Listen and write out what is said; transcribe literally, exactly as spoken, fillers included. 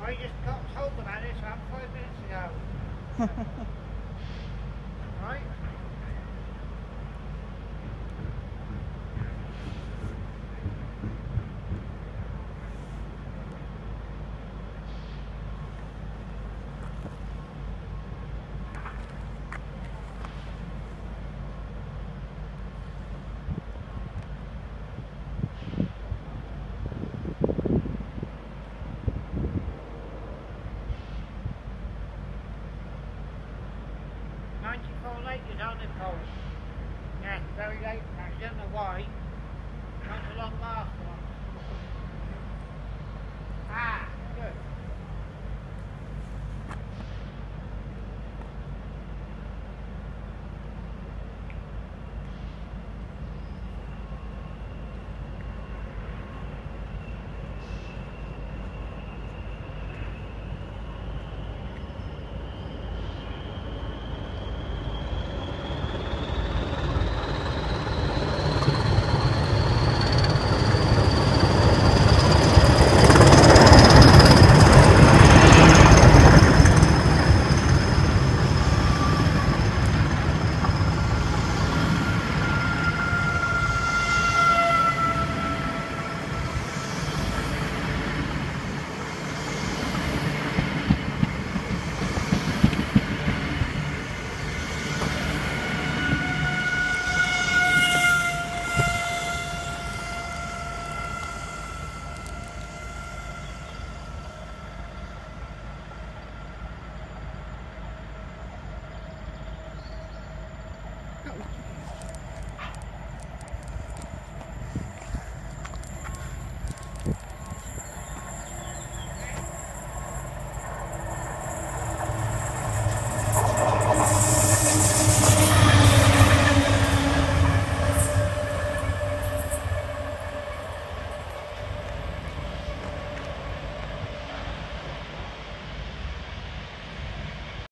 I just got told about this about five minutes ago. Right? ninety-four late is on the cold. Yeah, very late. I don't know why. Not a long last one. Ah, good.